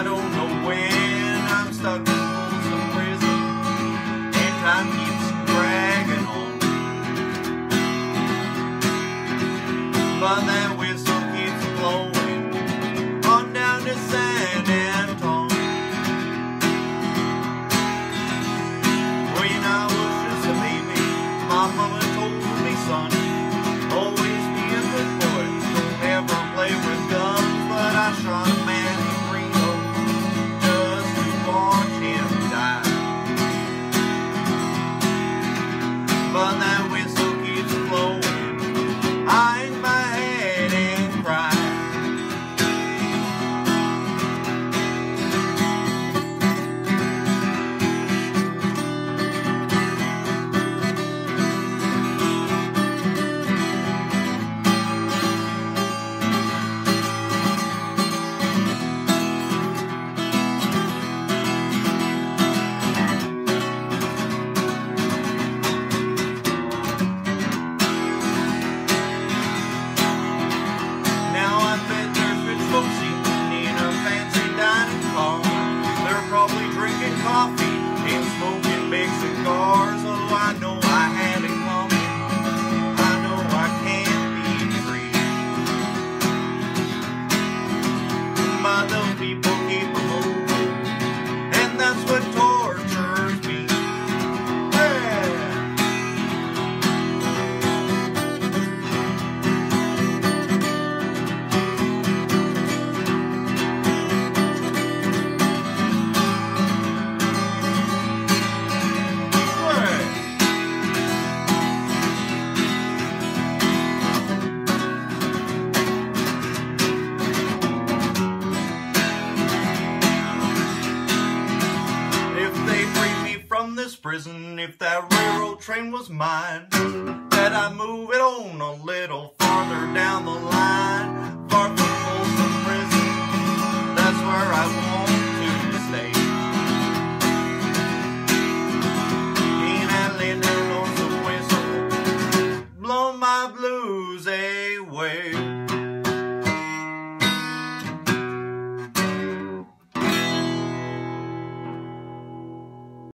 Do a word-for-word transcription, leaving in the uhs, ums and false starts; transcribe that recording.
don't know when I'm stuck in Folsom Prison, and time keeps dragging on. But that whistle keeps blowing on down to San Antone. When I was just a baby, my mama told me, son, always be a good boy, don't ever play with guns. But I shot a man in Reno just to watch him die. But that whistle keeps blowing, I hang my head and cry. Coffee and smoking big cigars. Oh, I know I had it coming. I know I can't be free. But those people keep them open, and that's what tortures me. This prison, if that railroad train was mine, that I'd move it on a little farther down the line.